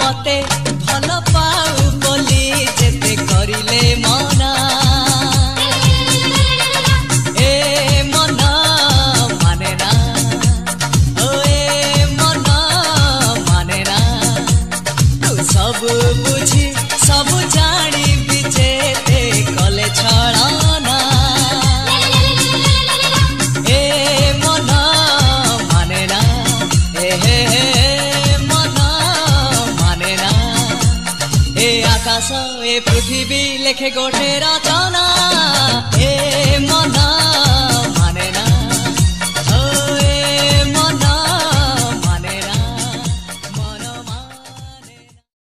मते भल पाऊ बोली जेते करिले मना ए मन माने ना ओ ए मन माने ना तू सब बुझी सब जानी बिजेते कले छड़ाना ए मन माने ना ए मन माने ना ए आकाश ए पृथ्वी लेखे गोटे रचना ए मन